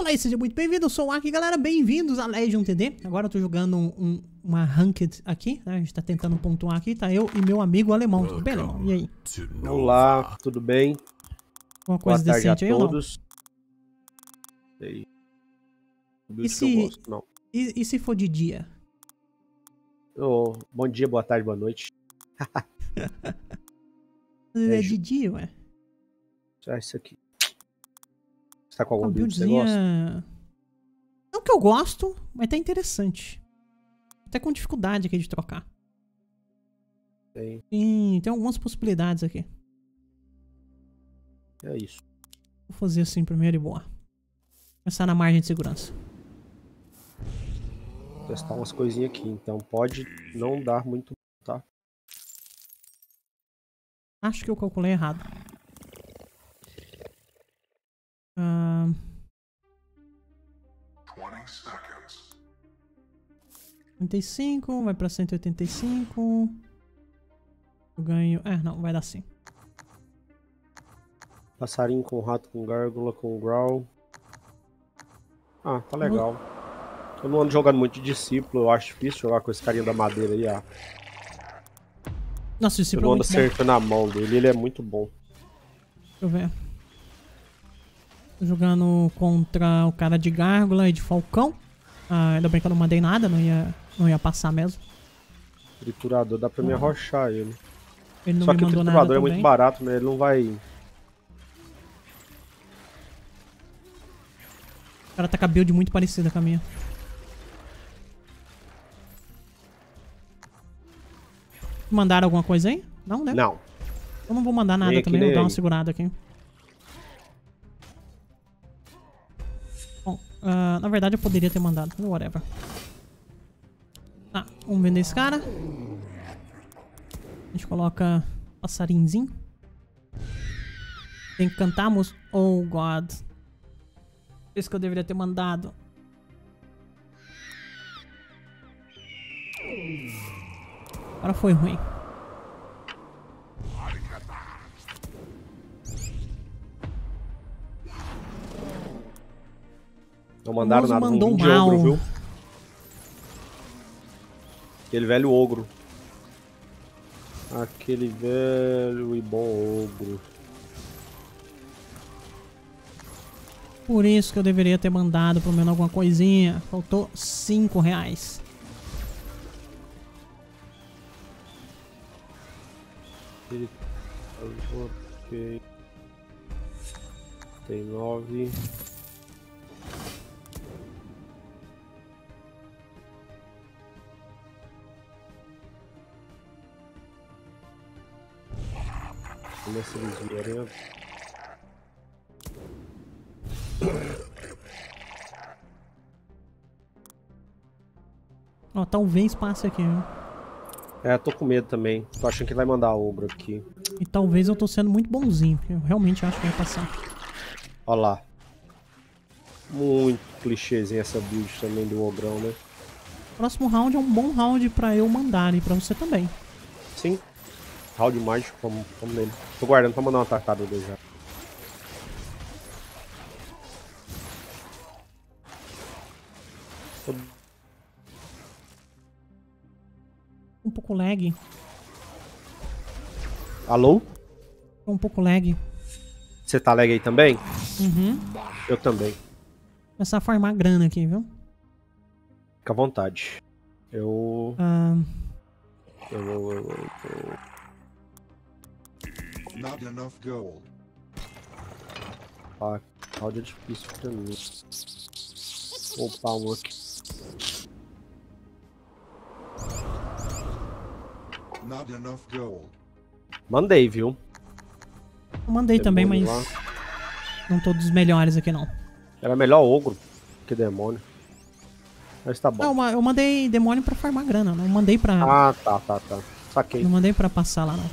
Olá e seja muito bem-vindo, eu sou o Aki, galera, bem-vindos a Legion TD. Agora eu tô jogando uma Ranked aqui, né? A gente tá tentando pontuar aqui, tá eu e meu amigo alemão. Tudo bem, alemão? E aí? Olá, tudo bem? Uma coisa Boa tarde a decente aí ou não? todos. E E que eu se, gosto, não. e se for de dia? Bom dia, boa tarde, boa noite. É de dia, ué. Já isso aqui. Você tá com alguma Uma build que você gosta? buildzinha... Não que eu gosto, mas tá interessante. Até com dificuldade aqui de trocar. Tem. Tem algumas possibilidades aqui. É isso. Vou fazer assim primeiro e boa. Começar na margem de segurança. Vou testar umas coisinhas aqui, então pode não dar muito, tá? Acho que eu calculei errado. 35, vai pra 185. Eu ganho... não, vai dar sim. Passarinho com rato, com gárgula, com growl. Ah, tá legal. Eu não ando jogando muito de discípulo, eu acho difícil jogar com esse carinha da madeira aí, ah. Nossa, esse Eu é não ando muito bom. acertando a mão dele, ele é muito bom. Deixa eu ver. Tô jogando contra o cara de gárgula e de falcão. Ainda bem que eu não mandei nada, não ia passar mesmo. Triturador, dá pra me arrochar ele. Ele não Só me que o mandou nada triturador é também. muito barato, né? Ele não vai... O cara tá com a build muito parecida com a minha. Mandaram alguma coisa aí? Não, né? Não. Eu não vou mandar nada Nem também, aqui, vou dar nem uma aí. segurada aqui. Bom, na verdade eu poderia ter mandado, whatever. Tá, vamos vender esse cara. A gente coloca passarinzinho. Tem que cantarmos. Oh God. Isso que eu deveria ter mandado. Agora foi ruim. Não mandaram nada, mandou vamos vir de mal. ogro, viu? Aquele velho ogro. Aquele velho e bom ogro. Por isso que eu deveria ter mandado pelo menos alguma coisinha. Faltou R$5. Ele... Ok. Tem 9. Como se eles vierem. Ó, talvez passe aqui, viu? É, tô com medo também. Tô achando que vai mandar ogro aqui. E talvez eu tô sendo muito bonzinho, porque eu realmente acho que vai passar. Ó lá. Muito clichêzinho essa build também do ogrão, né? Próximo round é um bom round pra eu mandar e pra você também. Sim. Round mágico, vamos nele. Tô guardando pra mandar uma tartaruga já. Um pouco lag. Alô? Um pouco lag. Você tá lag aí também? Uhum. Eu também. Começar a farmar grana aqui, viu? Fica à vontade. Eu... Not enough gold. Ah, round é difícil pra mim. Opa, um aqui. Not enough gold. Mandei, viu? Eu mandei também, mas Demônio lá. não tô dos melhores aqui não. Era melhor ogro que demônio. Mas tá bom. Não, eu mandei demônio pra farmar grana, não mandei pra... Ah, tá. Saquei. Não mandei pra passar lá, não.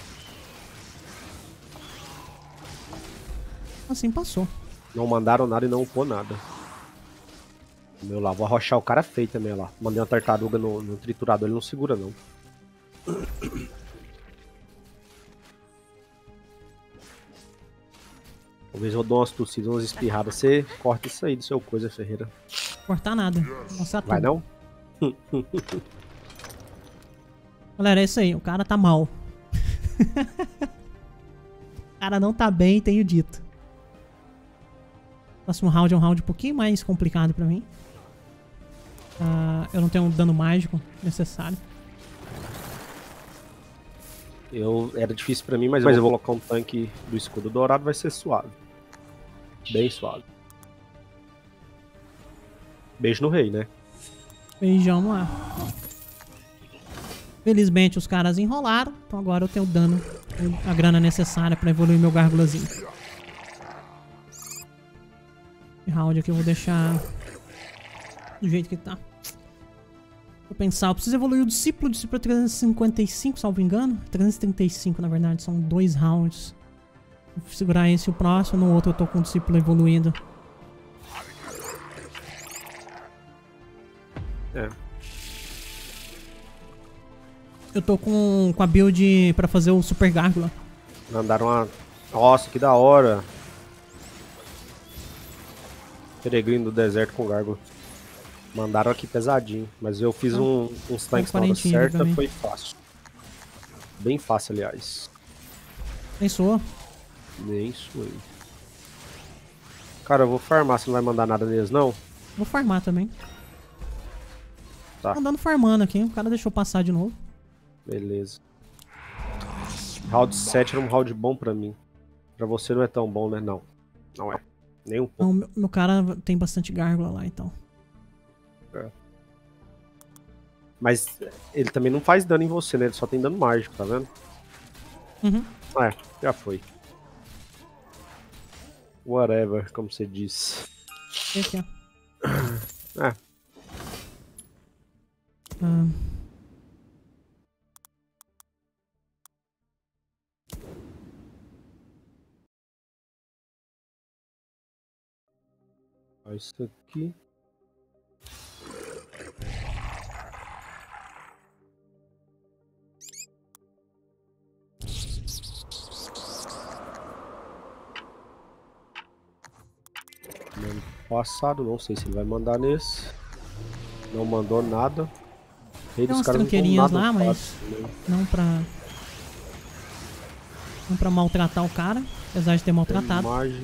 Assim passou. Não mandaram nada e não upou nada. Meu lá, vou arrochar o cara feio também lá. Mandei uma tartaruga no triturador, ele não segura não. Talvez eu dou umas tossidas, umas espirradas. Você corta isso aí do seu coisa, Ferreira. Cortar nada. Mostrar Vai tudo. não? Galera, é isso aí. O cara tá mal. O cara não tá bem, tenho dito. Próximo round é um round um pouquinho mais complicado pra mim. Eu não tenho um dano mágico necessário. Era difícil pra mim, mas eu vou colocar um tanque do escudo dourado, vai ser suave. Bem suave. Beijo no rei, né? Beijão no ar. Felizmente os caras enrolaram, então agora eu tenho o dano, a grana necessária pra evoluir meu gárgulazinho. Esse round aqui eu vou deixar do jeito que tá. Vou pensar, eu preciso evoluir o discípulo. O discípulo é 355, salvo engano. 335, na verdade, são 2 rounds. Vou segurar esse e o próximo. No outro eu tô com o discípulo evoluído. É. Eu tô com a build pra fazer o super gárgula. Mandaram uma... Nossa, que da hora. Peregrino do deserto com gárgula. Mandaram aqui pesadinho, mas eu fiz uns tanques na hora certa, foi fácil. Bem fácil, aliás. Nem soa. Nem suei. Cara, eu vou farmar, você não vai mandar nada neles, não? Vou farmar também. Tá. Tô andando farmando aqui, o cara deixou passar de novo. Beleza. Round 7 era um round bom pra mim. Pra você não é tão bom, né? Não. Não é. Nem um pouco. Não, meu cara tem bastante gárgula lá, então. É. Mas ele também não faz dano em você, né? Ele só tem dano mágico, tá vendo? Uhum. Já foi. Whatever, como você disse. Esse aqui, ó. É. Ó, isso aqui. Ano passado, não sei se ele vai mandar nesse. Não mandou nada. Tem umas tranqueirinhas lá, mas não pra maltratar o cara, apesar de ter maltratado. Mágico.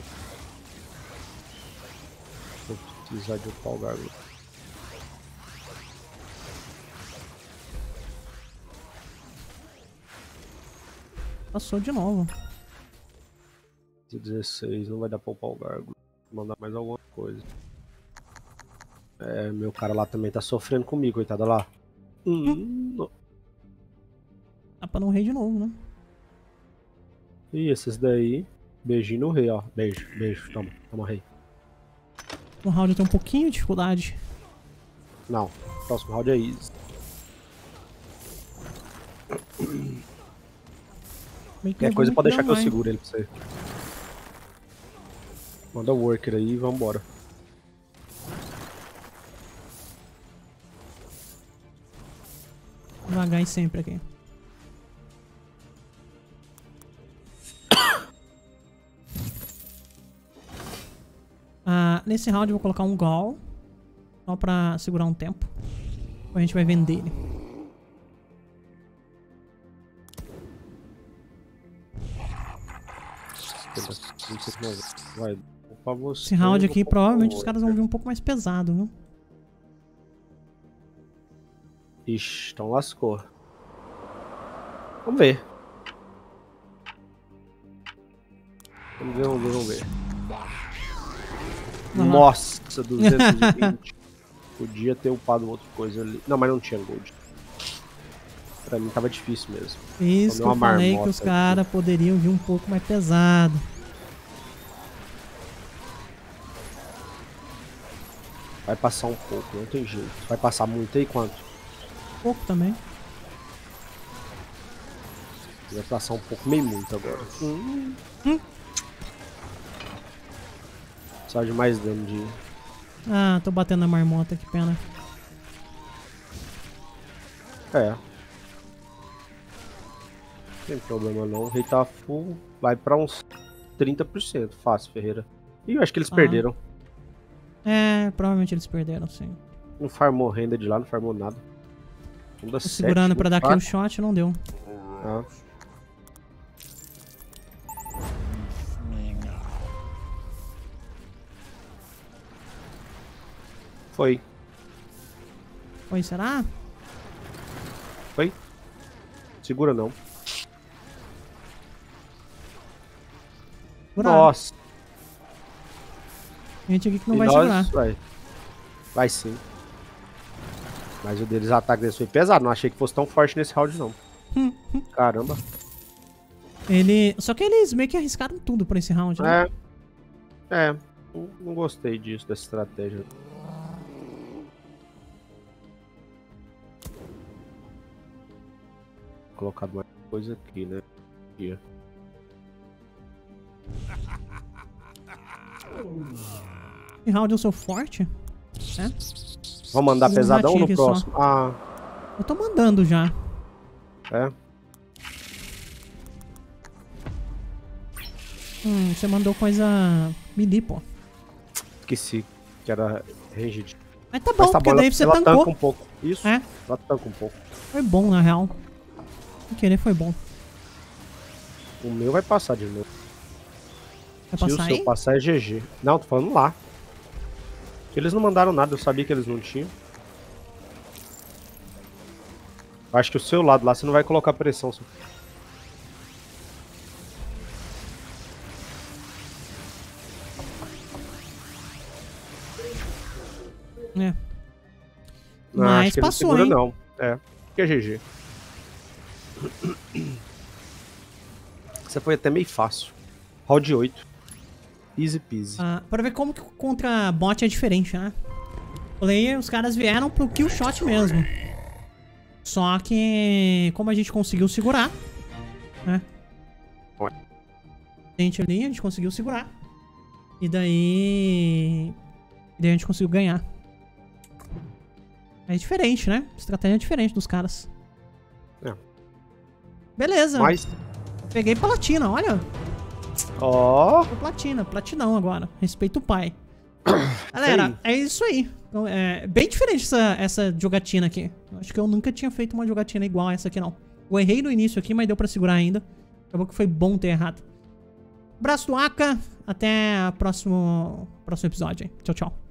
Vou precisar de upar o gárgula. Passou de novo. 16, não vai dar pra upar o gárgula. Vou mandar mais alguma coisa. É, meu cara lá também tá sofrendo comigo, coitada lá. Dá pra não rei de novo, né? E esses daí, beijinho no rei, ó. Beijo, beijo, toma rei. No round eu tenho um pouquinho de dificuldade. Não, próximo round é easy. Qualquer coisa pode deixar que eu seguro ele pra você. Manda o worker aí e vambora. Devagar e sempre aqui. Nesse round eu vou colocar um Gol. Só pra segurar um tempo. A gente vai vender ele. Vai, pra você, esse round aqui provavelmente os caras vão vir um pouco mais pesado, viu? Ixi, então lascou. Vamos ver. Vamos ver. Nossa, 220. Podia ter upado outra coisa ali. Não, mas não tinha gold. Pra mim tava difícil mesmo. Isso que eu falei que os caras poderiam vir um pouco mais pesado. Vai passar um pouco, não tem jeito. Vai passar muito aí, quanto? Pouco também. Vai passar um pouco, meio muito agora. Só de mais dano de... Tô batendo na marmota, que pena. É. Não tem problema não. O rei tá full. Vai pra uns 30%. Fácil, Ferreira. E eu acho que eles perderam. É, provavelmente eles perderam, sim. Não farmou renda de lá, não farmou nada. Tô segurando pra dar kill shot, não deu. Ah. Foi. Oi, será? Foi? Segura não. Segura. Nossa. Gente aqui que não E vai nós, segurar. vai sim. Mas o deles, o ataque deles foi pesado. Não achei que fosse tão forte nesse round, não. Caramba. Só que eles meio que arriscaram tudo pra esse round, né? Não gostei disso, dessa estratégia. Vou colocar mais coisa aqui, né? Aqui. Esse round eu sou forte? É? Vamos mandar Fazer um pesadão ratinho no aqui só. próximo? Ah, Eu tô mandando já. é? Você mandou coisa melee, pô. Esqueci que era ranged. Mas tá bom, porque daí você ela tancou. tanca um pouco. Isso, É, ela tanca um pouco. foi bom, na real. Sem querer foi bom. O meu vai passar de novo. Vai Se o passar seu aí? passar é GG. Não, tô falando lá. Eles não mandaram nada, eu sabia que eles não tinham. Eu acho que o seu lado lá você não vai colocar pressão. É. Não, Mas acho que ele passou, segura, hein? não. É, que é GG. Essa foi até meio fácil. Round 8. Easy peasy. Pra ver como que contra bot é diferente, né? Player, os caras vieram pro kill shot mesmo. Só que como a gente conseguiu segurar, né? A gente conseguiu segurar. E daí a gente conseguiu ganhar. É diferente, né? Estratégia diferente dos caras. É. Beleza. Mas, Peguei platina, olha. ó, Tô platinão agora. Respeito o pai. Galera, é isso aí. Então, é bem diferente essa jogatina aqui. Eu acho que eu nunca tinha feito uma jogatina igual a essa aqui, não. Eu errei no início aqui, mas deu pra segurar ainda. Acabou que foi bom ter errado. Abraço do Aka. Até o próximo episódio. Tchau, tchau.